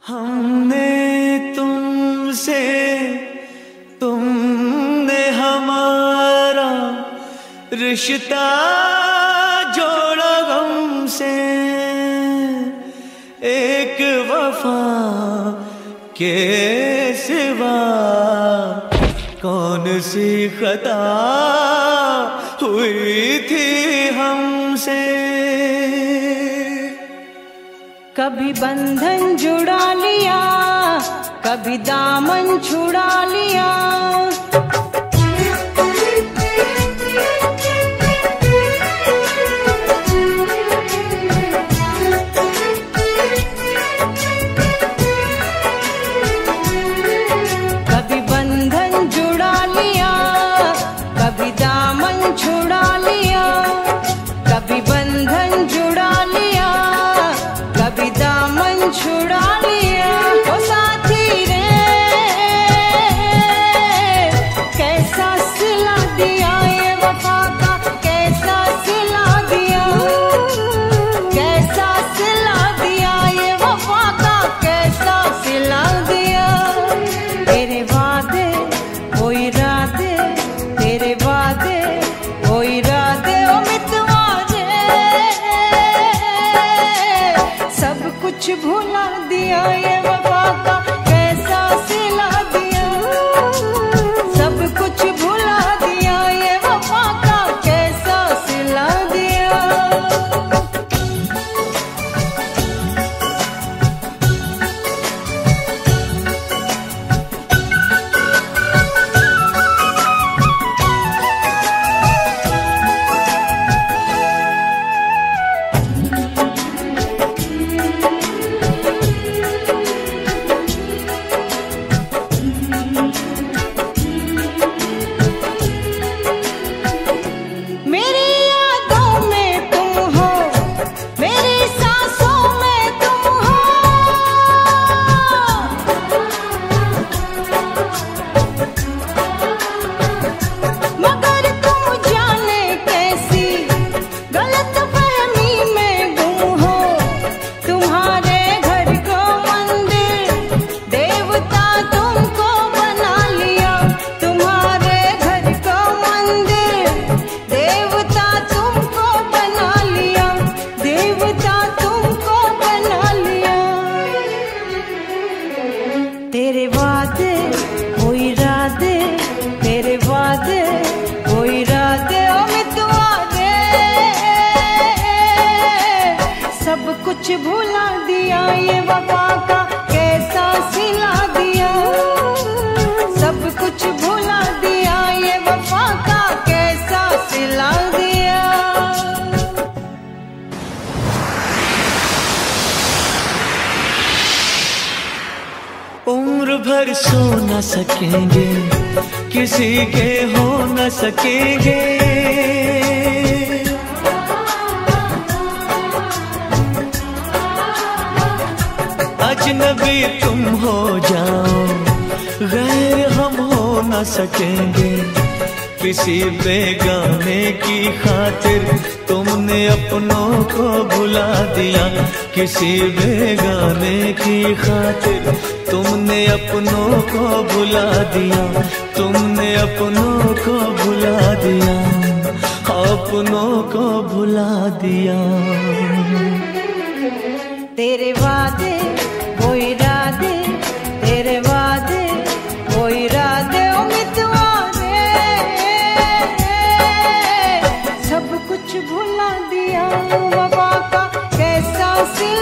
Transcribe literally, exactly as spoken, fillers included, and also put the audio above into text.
हमने तुमसे, तुमने हमारा रिश्ता जोड़ा गम से, एक वफा के सिवा कौन सी खता हुई थी हमसे। कभी बंधन जुड़ा लिया, कभी दामन छुड़ा लिया। कभी बंधन जुड़ा लिया, कभी दामन छुड़ा लिया। कभी बंधन जुड़ा लिया, कभी दामन छुड़ा लिया। ओ साथी रे कैसा सिला दिया ये वफा का, कैसा सिला दिया, कैसा सिला दिया ये वफा का, कैसा सिला दिया। तेरे वादे वो इरादे, तेरे वादे वो इरादे, ओ मितवा सब कुछ भुला दिया ये वफा का, कैसा सिला दिया। सब कुछ भुला दिया ये वफा का, कैसा सिला दिया। मेरी यादों में तुम हो, मेरी सांसों में तुम हो। मगर तुम जाने कैसी गलतफहमी में गुम हो। तुम्हारे घर को मंदिर देवता तुमको बना लिया। तुम्हारे घर को मंदिर देवता तुमको बना लिया, देवता तुमको बना लिया। तेरे वादे वो इरादे, तेरे वादे वो इरादे, ओ मितवा दे सब कुछ भुला दिया ये वफा का, कैसा सिला दिया। सब कुछ भुला दिया ये वफा का, कैसा सिला दिया। उम्र भर सो न सकेंगे, किसी के हो न सकेंगे। अजनबी तुम हो जाओ, गैर हम हो न सकेंगे। किसी बेगाने की खातिर तुमने अपनों को भुला दिया। किसी बेगाने की खातिर तुमने अपनों को भुला दिया। तुमने अपनों को भुला दिया, अपनों को भुला दिया। तेरे वादे वो इरादे, तेरे वादे वो इरादे, ओ मितवा दे सब कुछ भुला दिया वफा का, कैसा सिला